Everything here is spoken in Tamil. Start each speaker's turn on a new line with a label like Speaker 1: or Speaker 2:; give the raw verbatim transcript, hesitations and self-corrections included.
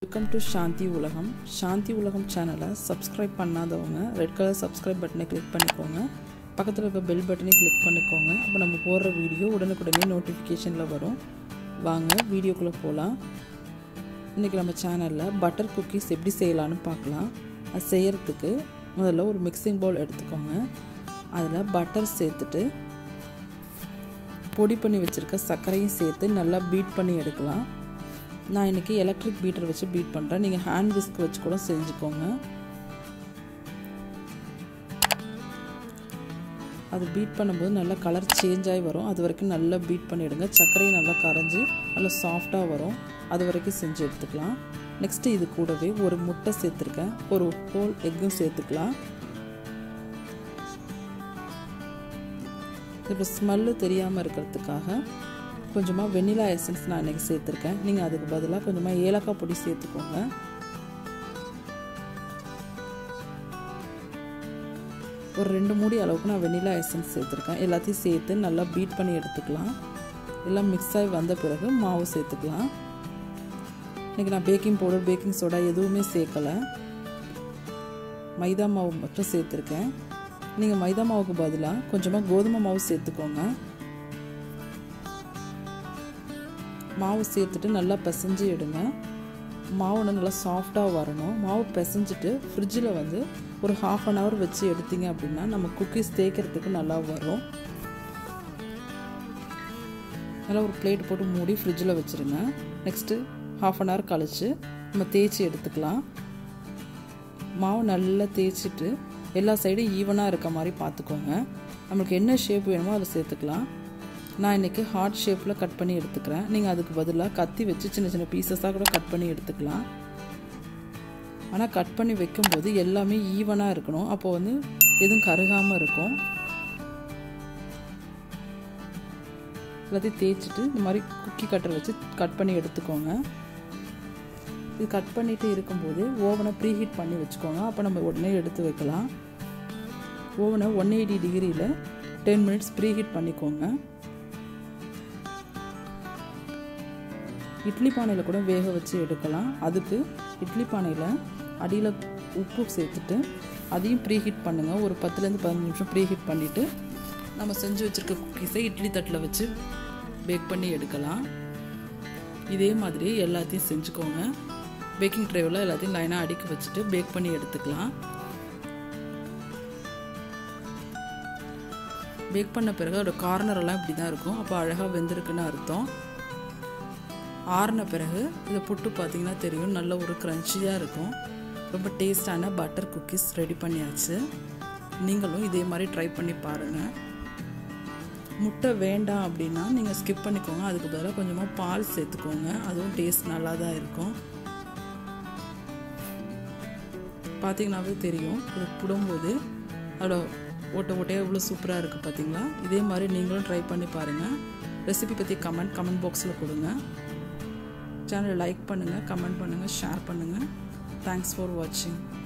Speaker 1: Welcome to Shanti Ulagam. Shanti Ulagam channel subscribe பண்ணாதவங்க ரெட் கலர் subscribe பட்டனை கிளிக் பண்ணிக்கோங்க. பக்கத்துல இருக்க பெல் பட்டனை கிளிக் பண்ணிக்கோங்க. அப்ப நம்ம போடுற வீடியோ உடனுக்குடனே நோட்டிஃபிகேஷன்ல வரும். வாங்க வீடியோக்குள்ள போலாம். இன்னைக்கு நம்ம சேனல்ல பட்டர் குக்கீஸ் எப்படி செய்யலாம்னு பார்க்கலாம். அது செய்யிறதுக்கு முதல்ல ஒரு மிக்சிங் பவுல் எடுத்துக்கோங்க. அதுல பட்டர் சேர்த்துட்டு பொடி பண்ணி வச்சிருக்க சர்க்கரையும் சேர்த்து நல்லா பீட் பண்ணி எடுக்கலாம். நான் இன்னைக்கு எலக்ட்ரிக் பீட்டர் வச்சு பீட் பண்றேன். நீங்க ஹேண்ட் விஸ்க் வச்சு கூட செஞ்சுக்கோங்க. அது பீட் பண்ணும்போது நல்ல கலர் சேஞ்ச் ஆகி வரும். அது வரைக்கும் நல்லா பீட் பண்ணிடுங்க. சர்க்கரையும் நல்லா கரைஞ்சி நல்லா சாஃப்டா வரும். அது வரைக்கும் செஞ்சு எடுத்துக்கலாம். நெக்ஸ்ட் இது கூடவே ஒரு முட்டை சேர்த்துருக்கேன். ஒரு ஹோல் எக்கும் சேர்த்துக்கலாம். இப்போ ஸ்மெல்லு தெரியாமல் இருக்கிறதுக்காக கொஞ்சமாக வெண்ணிலா எசன்ஸ் நான் இன்றைக்கி சேர்த்துருக்கேன். நீங்கள் அதுக்கு பதிலாக கொஞ்சமாக ஏலக்காய் பொடி சேர்த்துக்கோங்க. ஒரு ரெண்டு மூடி அளவுக்கு நான் வெண்ணிலா எசன்ஸ் சேர்த்துருக்கேன். எல்லாத்தையும் சேர்த்து நல்லா பீட் பண்ணி எடுத்துக்கலாம். எல்லாம் மிக்ஸ் ஆகி வந்த பிறகு மாவு சேர்த்துக்கலாம். இன்றைக்கி நான் பேக்கிங் பவுடர் பேக்கிங் சோடா எதுவுமே சேர்க்கலை. மைதா மாவு மட்டும் சேர்த்துருக்கேன். நீங்கள் மைதா மாவுக்கு பதிலாக கொஞ்சமாக கோதுமை மாவு சேர்த்துக்கோங்க. மாவு சேர்த்துட்டு நல்லா பிசைஞ்சு எடுங்க. மாவு நல்லா சாஃப்டாக வரணும். மாவு பிசைஞ்சிட்டு ஃப்ரிட்ஜில் வந்து ஒரு ஹாஃப் அன் ஹவர் வச்சு எடுத்தீங்க அப்படின்னா நம்ம குக்கீஸ் தேய்க்கிறதுக்கு நல்லா வரும். நல்லா ஒரு பிளேட் போட்டு மூடி ஃப்ரிட்ஜில் வச்சுருங்க. நெக்ஸ்ட்டு ஹாஃப் அன் ஹவர் கழித்து நம்ம தேய்ச்சி எடுத்துக்கலாம். மாவு நல்லா தேய்ச்சிட்டு எல்லா சைடும் ஈவனாக இருக்க மாதிரி பார்த்துக்கோங்க. நம்மளுக்கு என்ன ஷேப் வேணுமோ அதை சேர்த்துக்கலாம். நான் இன்றைக்கி ஹார்ட் ஷேப்பில் கட் பண்ணி எடுத்துக்கிறேன். நீங்கள் அதுக்கு பதிலாக கத்தி வச்சு சின்ன சின்ன பீசஸாக கூட கட் பண்ணி எடுத்துக்கலாம். ஆனால் கட் பண்ணி வைக்கும்போது எல்லாமே ஈவனாக இருக்கணும். அப்போ வந்து எதுவும் கருகாமல் இருக்கும். எல்லாத்தையும் தேய்ச்சிட்டு இந்த மாதிரி குக்கி கட்டர் வச்சு கட் பண்ணி எடுத்துக்கோங்க. இது கட் பண்ணிட்டு இருக்கும்போது ஓவனை ப்ரீ ஹீட் பண்ணி வச்சுக்கோங்க. அப்போ நம்ம உடனே எடுத்து வைக்கலாம். ஓவனை ஒன் எயிட்டி டிகிரியில் டென் மினிட்ஸ் ப்ரீ ஹீட் பண்ணிக்கோங்க. இட்லி பானையில் கூட வேக வச்சு எடுக்கலாம். அதுக்கு இட்லி பானையில் அடியில் உப்பு சேர்த்துட்டு அதையும் ப்ரீ ஹீட் பண்ணுங்கள். ஒரு பத்துலேருந்து பதினஞ்சு நிமிஷம் ப்ரீ ஹீட் பண்ணிவிட்டு நம்ம செஞ்சு வச்சுருக்க குக்கீஸை இட்லி தட்டில் வச்சு பேக் பண்ணி எடுக்கலாம். இதே மாதிரி எல்லாத்தையும் செஞ்சுக்கோங்க. பேக்கிங் ட்ரேவில் எல்லாத்தையும் லைனாக அடுக்கி வச்சுட்டு பேக் பண்ணி எடுத்துக்கலாம். பேக் பண்ண பிறகு அதோட கார்னரெல்லாம் இப்படி தான் இருக்கும். அப்போ அழகாக வெந்திருக்குன்னு அர்த்தம். ஆறின பிறகு இதை புட்டு பார்த்தீங்கன்னா தெரியும், நல்ல ஒரு க்ரன்ச்சியாக இருக்கும். ரொம்ப டேஸ்டான பட்டர் குக்கீஸ் ரெடி பண்ணியாச்சு. நீங்களும் இதே மாதிரி ட்ரை பண்ணி பாருங்கள். முட்டை வேண்டாம் அப்படின்னா நீங்கள் ஸ்கிப் பண்ணிக்கோங்க. அதுக்கு பதிலாக கொஞ்சமாக பால் சேர்த்துக்கோங்க. அதுவும் டேஸ்ட் நல்லா தான் இருக்கும். பார்த்தீங்கன்னாவே தெரியும், இது புடும்போது அதோட ஓட்ட ஓட்டையாக எவ்வளோ சூப்பராக இருக்குது பார்த்தீங்களா. இதே மாதிரி நீங்களும் ட்ரை பண்ணி பாருங்கள். ரெசிபி பற்றி கமெண்ட் கமெண்ட் பாக்ஸில் கொடுங்க. சேனலை லைக் பண்ணுங்கள், கமெண்ட் பண்ணுங்கள், ஷேர் பண்ணுங்கள். தேங்க்ஸ் ஃபார் வாட்சிங்.